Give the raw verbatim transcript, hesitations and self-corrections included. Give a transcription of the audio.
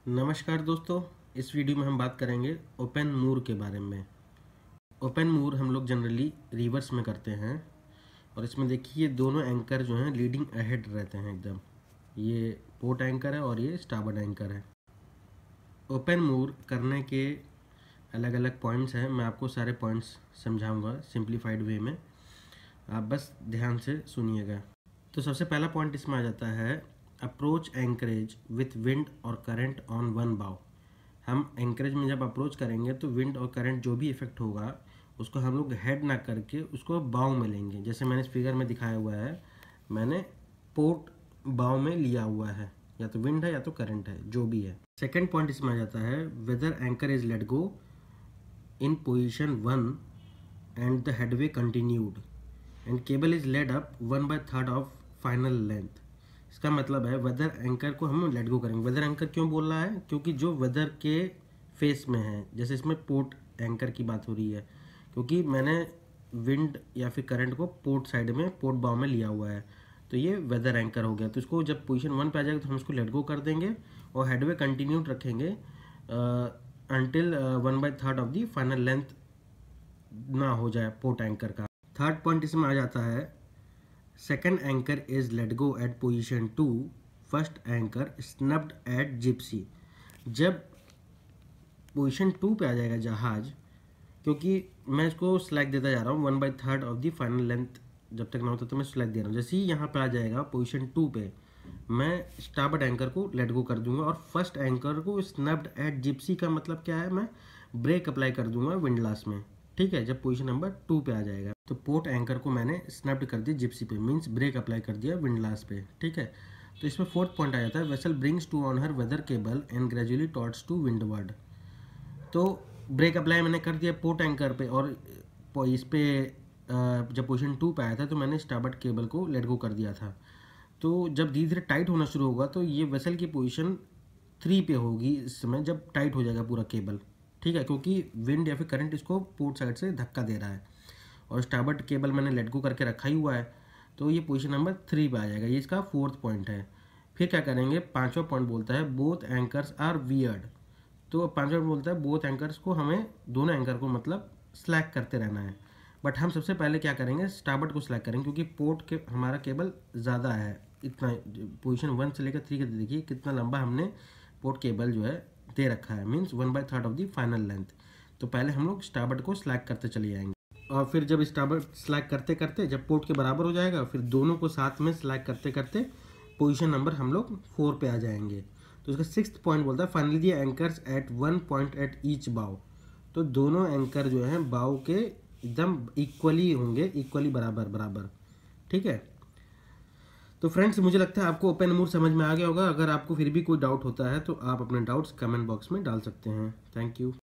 नमस्कार दोस्तों, इस वीडियो में हम बात करेंगे ओपन मूर के बारे में। ओपन मूर हम लोग जनरली रिवर्स में करते हैं और इसमें देखिए दोनों एंकर जो हैं लीडिंग अहेड रहते हैं एकदम। ये पोर्ट एंकर है और ये स्टारबोर्ड एंकर है। ओपन मूर करने के अलग अलग पॉइंट्स हैं, मैं आपको सारे पॉइंट्स समझाऊंगा सिंप्लीफाइड वे में, आप बस ध्यान से सुनिएगा। तो सबसे पहला पॉइंट इसमें आ जाता है अप्रोच एंकरेज विथ विंड और करंट ऑन वन बाव। हम एंकरेज में जब अप्रोच करेंगे तो विंड और करंट जो भी इफेक्ट होगा उसको हम लोग हेड ना करके उसको बाव में लेंगे। जैसे मैंने इस फिगर में दिखाया हुआ है, मैंने पोर्ट बाव में लिया हुआ है, या तो विंड है या तो करंट है, जो भी है। सेकेंड पॉइंट इसमें आ जाता है weather anchor is let go in position one and the headway continued and cable is laid up one by third of final length. इसका मतलब है वेदर एंकर को हम लेट गो करेंगे। वेदर एंकर क्यों बोल रहा है? क्योंकि जो वेदर के फेस में है, जैसे इसमें पोर्ट एंकर की बात हो रही है, क्योंकि मैंने विंड या फिर करंट को पोर्ट साइड में, पोर्ट बाव में लिया हुआ है, तो ये वेदर एंकर हो गया। तो इसको जब पोजीशन वन पे आ जाएगा तो हम इसको लेट गो कर देंगे और हेडवे कंटिन्यू रखेंगे until one by third of the final length ना हो जाए पोर्ट एंकर का। थर्ड पॉइंट इसमें आ जाता है second anchor is let go at position two, first anchor snubbed at gypsy. जब पोजिशन टू पे आ जाएगा जहाज, क्योंकि मैं इसको स्लैग देता जा रहा हूँ one by third of the final length जब तक ना होता तो मैं स्लैग दे रहा हूँ। जैसे ही यहाँ पे आ जाएगा पोजिशन टू पे, मैं स्टारबोर्ड एंकर को लेट गो कर दूंगा और फर्स्ट एंकर को स्नब्ड एट जिप्सी का मतलब क्या है, मैं ब्रेक अप्लाई कर दूंगा विंडलास में, ठीक है, जब पोजीशन नंबर टू पे आ जाएगा। तो पोर्ट एंकर को मैंने स्नैप्ड कर दिया जिप्सी पे, मींस ब्रेक अप्लाई कर दिया विंडलास पे, ठीक है। तो इसमें फोर्थ पॉइंट आ जाता है vessel brings to on her weather cable and gradually torts to windward. तो ब्रेक अप्लाई मैंने कर दिया पोर्ट एंकर पे, और इस पे जब पोजीशन टू पे आया था तो मैंने स्टारबोर्ड केबल को लेट गो कर दिया था। तो जब धीरे धीरे टाइट होना शुरू होगा तो ये वेसल की पोजीशन थ्री पे होगी इस समय, जब टाइट हो जाएगा पूरा केबल, ठीक है, क्योंकि विंड या फिर करंट इसको पोर्ट साइड से धक्का दे रहा है और स्टारबोर्ड केबल मैंने लेट गो करके रखा ही हुआ है, तो ये पोजीशन नंबर थ्री पे आ जाएगा। ये इसका फोर्थ पॉइंट है। फिर क्या करेंगे, पांचवा पॉइंट बोलता है बोथ एंकर्स आर वियर्ड। तो पांचवा बोलता है बोथ एंकर्स को, हमें दोनों एंकर को मतलब स्लैग करते रहना है। बट हम सबसे पहले क्या करेंगे, स्टारबोर्ड को स्लैग करेंगे, क्योंकि पोर्ट के हमारा केबल ज़्यादा है, इतना पोजीशन वन से लेकर थ्री के देखिए कितना लंबा हमने पोर्ट केबल जो है दे रखा है, means one by third of the final length. तो पहले हम लोग स्टारबोर्ड को स्लैग करते चले जाएंगे और फिर जब स्टारबोर्ड स्लैग करते करते जब पोर्ट के बराबर हो जाएगा, फिर दोनों को साथ में स्लैग करते करते पोजीशन नंबर हम लोग फोर पे आ जाएंगे। तो इसका सिक्स्थ पॉइंट बोलता है finally the anchors at one point at each bow. तो दोनों एंकर जो हैं बाव के एकदम इक्वली होंगे, इक्वली बराबर बराबर, ठीक है। तो फ्रेंड्स, मुझे लगता है आपको ओपन मूर समझ में आ गया होगा। अगर आपको फिर भी कोई डाउट होता है तो आप अपने डाउट्स कमेंट बॉक्स में डाल सकते हैं। Thank you.